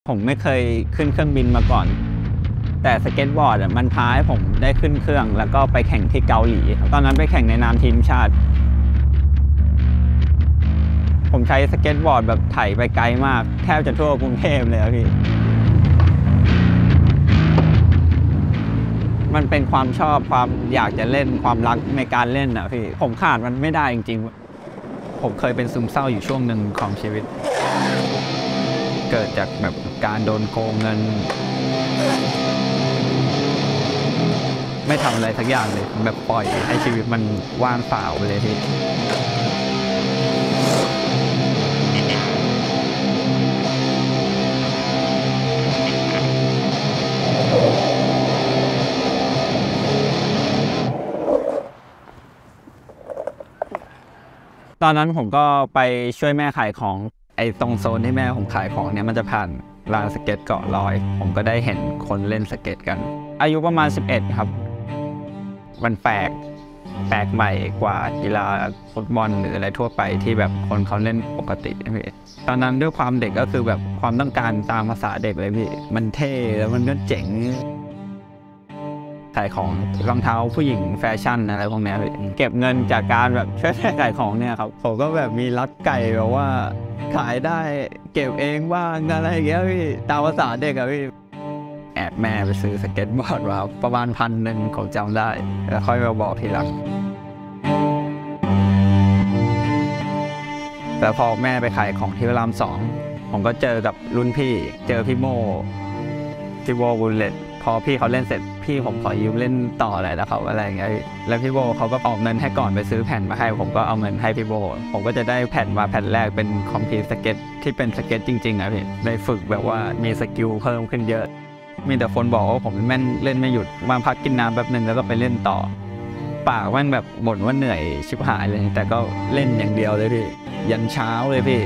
ผมไม่เคยขึ้นเครื่องบินมาก่อนแต่สเก็ตบอร์ดมันพาให้ผมได้ขึ้นเครื่องแล้วก็ไปแข่งที่เกาหลีตอนนั้นไปแข่งในนามทีมชาติผมใช้สเก็ตบอร์ดแบบไถไปไกลมากแทบจะทั่วกรุงเทพเลยพี่มันเป็นความชอบความอยากจะเล่นความรักในการเล่นพี่ผมขาดมันไม่ได้จริงๆผมเคยเป็นซึมเศร้าอยู่ช่วงหนึ่งของชีวิตเกิดจากแบบการโดนโกงเงินไม่ทำอะไรสักอย่างเลยแบบปล่อยให้ชีวิตมันว่างเปล่าไปเลยพี่ตอนนั้นผมก็ไปช่วยแม่ขายของตรงโซนที่แม่ผมขายของเนี่ยมันจะผ่านลานสเก็ตเกาะลอยผมก็ได้เห็นคนเล่นสเก็ตกันอายุประมาณ11ครับมันแปลกใหม่กว่ากีฬาฟุตบอลหรืออะไรทั่วไปที่แบบคนเขาเล่นปกติพี่ตอนนั้นด้วยความเด็กก็คือแบบความต้องการตามภาษาเด็กเลยพี่มันเท่แล้วมันก็เจ๋งขายของรองเท้าผู้หญิงแฟชั่นอะไรพวกนี้เก็บเงินจากการแบบช่วยขายของเนี่ยครับผมก็แบบมีลักไก่แบบว่าขายได้เก็บเองบ้างอะไรอย่างเงี้ยพี่ตามภาษาเด็กอะพี่แอบแม่ไปซื้อสเก็ตบอร์ดมาประมาณ1,000ผมจำได้แล้วค่อยมาบอกทีหลังแต่พอแม่ไปขายของที่พระราม2ผมก็เจอกับรุ่นพี่เจอพี่โมบุลเลตพอพี่เขาเล่นเสร็จพี่ผมขอยืมเล่นต่อเลยแล้วเขาอะไรอย่างเงี้ยแล้วพี่โบเขาก็ออกเงินให้ก่อนไปซื้อแผ่นมาให้ผมก็เอาเงินให้พี่โบผมก็จะได้แผ่นมาแผ่นแรกเป็นคอมพิวสเก็ตที่เป็นสเก็ตจริงๆพี่ได้ฝึกแบบว่ามีสกิลเพิ่มขึ้นเยอะมีแต่คนบอกว่าผมแม่นเล่นไม่หยุดมาพักกินน้ำแป๊บนึงแล้วก็ไปเล่นต่อปากมันแบบบ่นว่าเหนื่อยชิบหายเลยแต่ก็เล่นอย่างเดียวเลยพี่ยันเช้าเลยพี่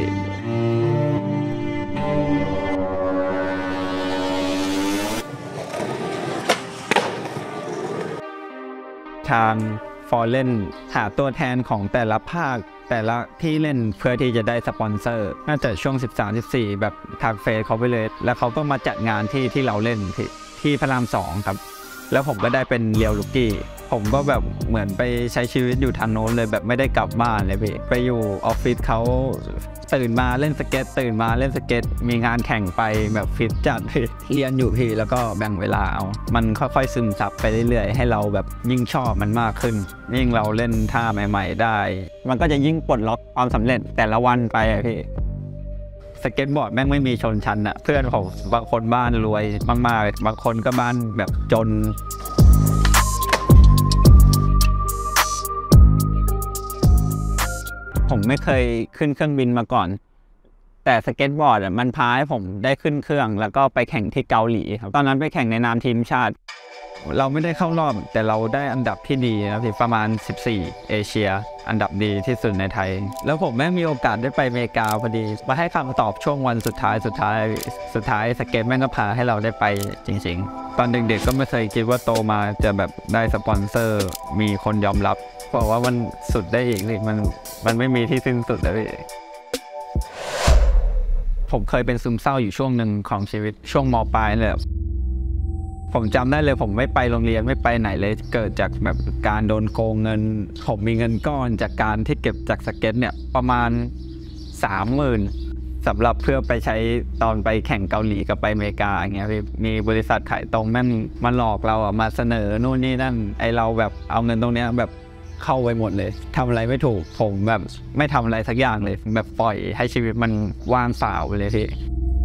ทางฟอร์เรนหาตัวแทนของแต่ละภาคแต่ละที่เล่นเพื่อที่จะได้สปอนเซอร์น่าจะช่วง13-14แบบทางเฟซเขาไปเลยแล้วเขาก็มาจัดงานที่เราเล่นที่พระราม2ครับแล้วผมก็ได้เป็นเรียวลูกี้ผมก็แบบเหมือนไปใช้ชีวิตอยู่ทางโน้นเลยแบบไม่ได้กลับบ้านเลยพี่ไปอยู่ออฟฟิศเขาตื่นมาเล่นสเก็ตตื่นมาเล่นสเก็ตมีงานแข่งไปแบบฟิตจัดพี่เรียนอยู่พี่แล้วก็แบ่งเวลาเอามันค่อยๆซึมซับไปเรื่อยๆให้เราแบบยิ่งชอบมันมากขึ้นยิ่งเราเล่นท่าใหม่ๆได้มันก็จะยิ่งปลดล็อกความสำเร็จแต่ละวันไปพี่สเก็ตบอร์ดแม่งไม่มีชนชั้นอะเพื่อนผมบางคนบ้านรวยมากๆบางคนก็บ้านแบบจนผมไม่เคยขึ้นเครื่องบินมาก่อนแต่สเก็ตบอร์ดมันพาให้ผมได้ขึ้นเครื่องแล้วก็ไปแข่งที่เกาหลีครับตอนนั้นไปแข่งในนามทีมชาติเราไม่ได้เข้ารอบแต่เราได้อันดับที่ดีนะพี่ประมาณ14เอเชียอันดับดีที่สุดในไทยแล้วผมแม่งมีโอกาสได้ไปอเมริกาพอดีมาให้คำตอบช่วงวันสุดท้ายสเก็ตแม่งก็พาให้เราได้ไปจริงๆตอนเด็กๆก็ไม่เคยคิดว่าโตมาจะแบบได้สปอนเซอร์มีคนยอมรับบอกว่ามันสุดได้อีกเลยมันไม่มีที่สิ้นสุดเลยพี่ผมเคยเป็นซึมเศร้าอยู่ช่วงหนึ่งของชีวิตช่วงม.ปลายเลยผมจำได้เลยผมไม่ไปโรงเรียนไม่ไปไหนเลยเกิดจากแบบการโดนโกงเงินผมมีเงินก้อนจากการที่เก็บจากสเก็ตเนี่ยประมาณ30,000สำหรับเพื่อไปใช้ตอนไปแข่งเกาหลีกับไปอเมริกาอย่างเงี้ยพี่มีบริษัทขายตรงแม่งมาหลอกเรามาเสนอนู่นนี่นั่นเราแบบเอาเงินตรงเนี้ยแบบเข้าไปหมดเลยทำอะไรไม่ถูกผมแบบไม่ทำอะไรสักอย่างเลยแบบปล่อยให้ชีวิตมันว่างเปล่าไปเลยพี่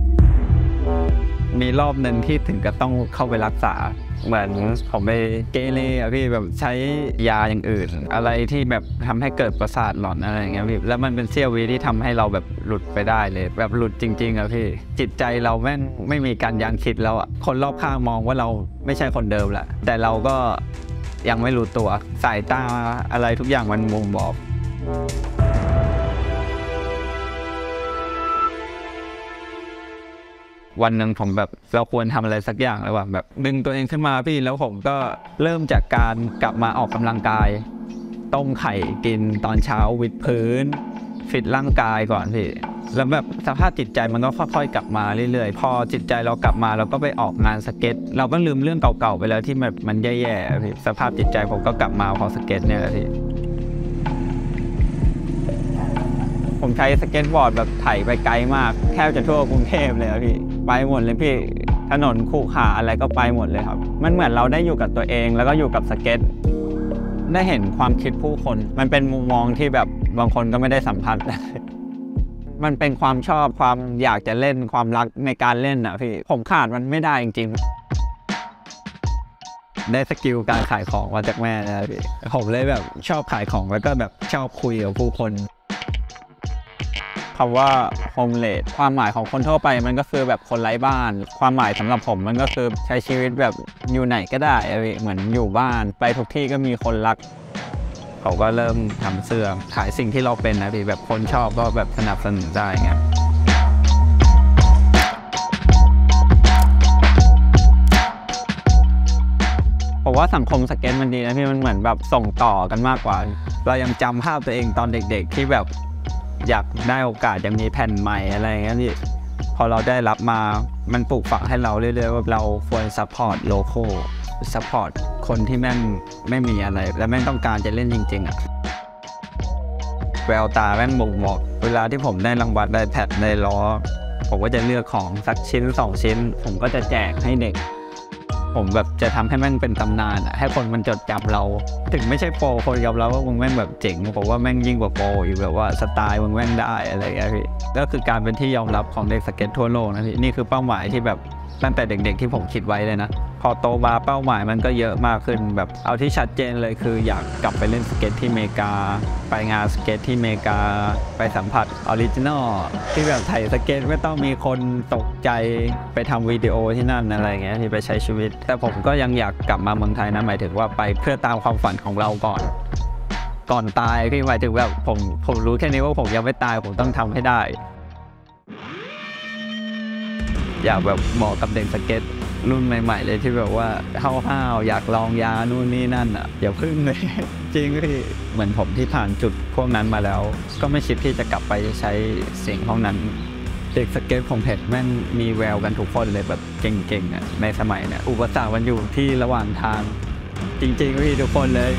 มีรอบหนึ่งที่ถึงกับต้องเข้าไปรักษาเหมือนผมไปเกเรพี่แบบใช้ยาอย่างอื่นอะไรที่แบบทำให้เกิดประสาทหลอนอะไรอย่างเงี้ยพี่แล้วมันเป็นเสี้ยววิที่ทำให้เราแบบหลุดไปได้เลยแบบหลุดจริงๆพี่จิตใจเราแม่งไม่มีการยั้งคิดแล้วคนรอบข้างมองว่าเราไม่ใช่คนเดิมแหละแต่เราก็ยังไม่รู้ตัวสายตาอะไรทุกอย่างมันบ่งบอกวันหนึ่งผมแบบเราควรทำอะไรสักอย่างแล้วแบบดึงตัวเองขึ้นมาพี่แล้วผมก็เริ่มจากการกลับมาออกกำลังกายต้มไข่กินตอนเช้าวิดพื้นฟิตร่างกายก่อนพี่แล้วแบบสภาพจิตใจมันก็ค่อยๆกลับมาเรื่อยๆพอจิตใจเรากลับมาเราก็ไปออกงานสเก็ตเราก็ลืมเรื่องเก่าๆไปแล้วที่แบบมันแย่ๆพี่สภาพจิตใจผมก็กลับมาพอสเก็ตเนี่ยแหละพี่ผมใช้สเก็ตบอร์ดแบบไถไปไกลมากแทบจะทั่วกรุงเทพเลยพี่ไปหมดเลยพี่ถนนคู่ขาอะไรก็ไปหมดเลยครับมันเหมือนเราได้อยู่กับตัวเองแล้วก็อยู่กับสเก็ตได้เห็นความคิดผู้คนมันเป็นมุมมองที่แบบบางคนก็ไม่ได้สัมผัสมันเป็นความชอบความอยากจะเล่นความรักในการเล่นอ่ะพี่ผมขาดมันไม่ได้จริงๆได้สกิลการขายของมาจากแม่นะพี่ผมเลยแบบชอบขายของแล้วก็แบบชอบคุยกับผู้คนคำว่าโฮมเลสความหมายของคนทั่วไปมันก็คือแบบคนไร้บ้านความหมายสำหรับผมมันก็คือใช้ชีวิตแบบอยู่ไหนก็ได้เหมือนอยู่บ้านไปทุกที่ก็มีคนรักเขาก็เริ่มทำเสื้อขายสิ่งที่เราเป็นนะพี่แบบคนชอบก็แบบสนับสนุนได้ไงผมว่าสังคมสเก็ตมันดีนะพี่มันเหมือนแบบส่งต่อกันมากกว่าเรายังจำภาพตัวเองตอนเด็กๆที่แบบอยากได้โอกาสยังมีแผ่นใหม่อะไรอย่างเงี้ยพี่พอเราได้รับมามันปลูกฝังให้เราเรื่อยๆว่าเราควรซัพพอร์ตโลคอลซัพพอร์ตคนที่แม่งไม่มีอะไรและแม่งต้องการจะเล่นจริงๆอ่ะแววตาแม่งบ่งบอกเวลาที่ผมได้รางวัลได้แพดได้ล้อผมก็จะเลือกของสักชิ้น2ชิ้นผมก็จะแจกให้เด็กผมแบบจะทำให้แม่งเป็นตำนานอ่ะให้คนมันจดจำเราถึงไม่ใช่โปรคนยอมรับว่ามึงแม่งแบบเจ๋งผมว่าแม่งยิ่งกว่าโปรอยู่แบบว่าสไตล์มึงแม่งได้อะไรอย่างเงี้ยพี่ก็คือการเป็นที่ยอมรับของเด็กสเก็ตทั่วโลกนะพี่นี่คือเป้าหมายที่แบบตั้งแต่เด็กๆที่ผมคิดไว้เลยนะพอโตมาเป้าหมายมันก็เยอะมากขึ้นแบบเอาที่ชัดเจนเลยคืออยากกลับไปเล่นสเก็ตที่อเมริกาไปงานสเก็ตที่อเมริกาไปสัมผัสออริจินอลที่แบบไถ่สเก็ตไม่ต้องมีคนตกใจไปทำวิดีโอที่นั่นอะไรเงี้ยที่ไปใช้ชีวิตแต่ผมก็ยังอยากกลับมาเมืองไทยนะหมายถึงว่าไปเพื่อตามความฝันของเราก่อนตายพี่หมายถึงแบบผมรู้แค่นี้ว่าผมยังไม่ตายผมต้องทำให้ได้อยากแบบเหมาะกับเด็กสเก็ตรุ่นใหม่ๆเลยที่แบบว่าห้าวๆอยากลองยานู่นนี่นั่นอ่ะอย่าพึ่งเลย จริงพี่เหมือนผมที่ผ่านจุดพวกนั้นมาแล้วก็ไม่คิดที่จะกลับไปใช้เสียงพวกนั้นเด็กสเก็ตผมเห็นแม่งมีแววกันทุกคนเลยแบบเก่งๆอ่ะในสมัยเนี่ยอุปสรรคมันอยู่ที่ระหว่างทางจริงๆพี่ทุกคนเลย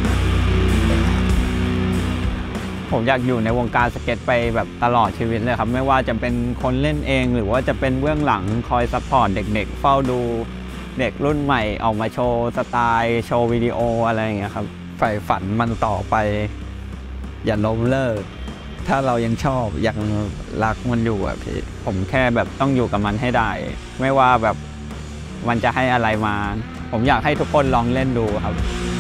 ผมอยากอยู่ในวงการสเก็ตไปแบบตลอดชีวิตเลยครับไม่ว่าจะเป็นคนเล่นเองหรือว่าจะเป็นเบื้องหลังคอยซัพพอร์ตเด็กๆเฝ้าดูเด็กรุ่นใหม่ออกมาโชว์สไตล์โชว์วิดีโออะไรอย่างเงี้ยครับใฝ่ฝันมันต่อไปอย่าล้มเลิกถ้าเรายังชอบยังรักมันอยู่อะพี่ผมแค่แบบต้องอยู่กับมันให้ได้ไม่ว่าแบบมันจะให้อะไรมาผมอยากให้ทุกคนลองเล่นดูครับ